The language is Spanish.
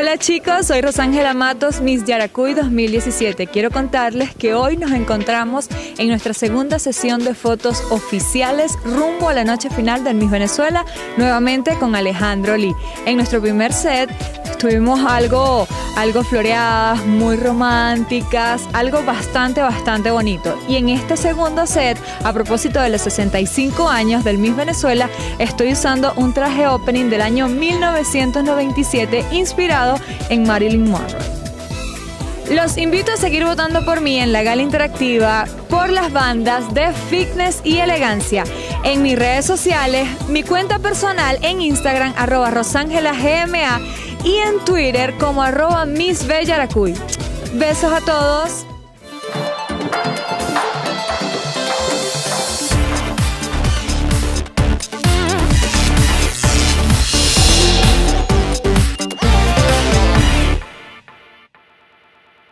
Hola chicos, soy Rosángela Matos, Miss Yaracuy 2017. Quiero contarles que hoy nos encontramos en nuestra segunda sesión de fotos oficiales rumbo a la noche final del Miss Venezuela, nuevamente con Alejandro Lee. En nuestro primer set tuvimos algo floreadas, muy románticas, algo bastante bonito. Y en este segundo set, a propósito de los 65 años del Miss Venezuela, estoy usando un traje opening del año 1997 inspirado en Marilyn Monroe. Los invito a seguir votando por mí en la gala interactiva por las bandas de Fitness y Elegancia. En mis redes sociales, mi cuenta personal en Instagram, @RosángelaGMA, y en Twitter como @MissByaracuy. Besos a todos.